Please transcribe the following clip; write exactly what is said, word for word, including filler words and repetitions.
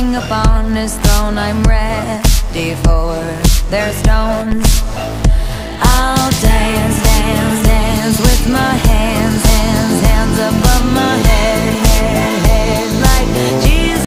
king upon his throne. I'm ready for their stones. I'll dance